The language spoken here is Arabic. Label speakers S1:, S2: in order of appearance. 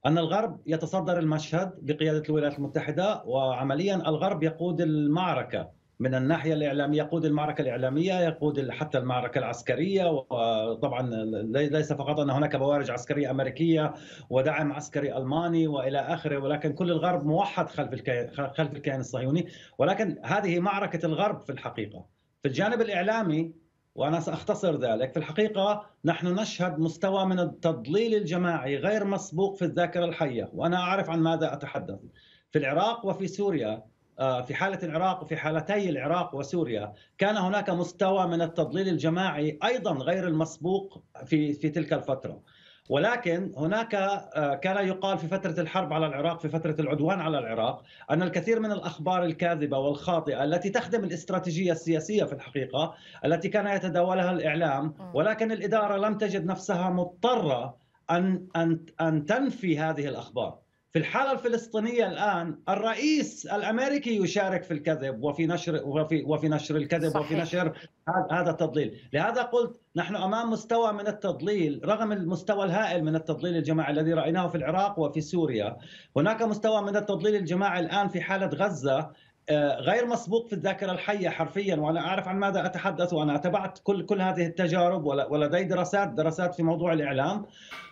S1: أن الغرب يتصدر المشهد بقيادة الولايات المتحدة، وعمليًا الغرب يقود المعركة من الناحية الإعلامية، يقود المعركة الإعلامية، يقود حتى المعركة العسكرية، وطبعًا ليس فقط أن هناك بوارج عسكرية أمريكية ودعم عسكري ألماني وإلى آخره، ولكن كل الغرب موحد خلف الكيان الصهيوني، ولكن هذه معركة الغرب في الحقيقة. في الجانب الإعلامي، وأنا سأختصر ذلك، في الحقيقة نحن نشهد مستوى من التضليل الجماعي غير مسبوق في الذاكرة الحية، وأنا أعرف عن ماذا أتحدث. في العراق وفي سوريا، في حالة العراق وفي حالتي العراق وسوريا، كان هناك مستوى من التضليل الجماعي أيضا غير المسبوق في تلك الفترة. ولكن هناك كان يقال في فترة الحرب على العراق، في فترة العدوان على العراق، أن الكثير من الأخبار الكاذبة والخاطئة التي تخدم الاستراتيجية السياسية في الحقيقة، التي كان يتداولها الإعلام،
S2: إمم،
S1: ولكن الإدارة لم تجد نفسها مضطرة أن تنفي هذه الأخبار. في الحالة الفلسطينية الآن الرئيس الأمريكي يشارك في الكذب وفي نشر الكذب وفي
S2: صحيح.
S1: نشر هذا التضليل. لهذا قلت نحن أمام مستوى من التضليل، رغم المستوى الهائل من التضليل الجماعي الذي رأيناه في العراق وفي سوريا، هناك مستوى من التضليل الجماعي الآن في حالة غزة، غير مسبوق في الذاكرة الحية حرفيًا، وأنا أعرف عن ماذا أتحدث، وأنا تابعت كل هذه التجارب، ولدي دراسات في موضوع الإعلام.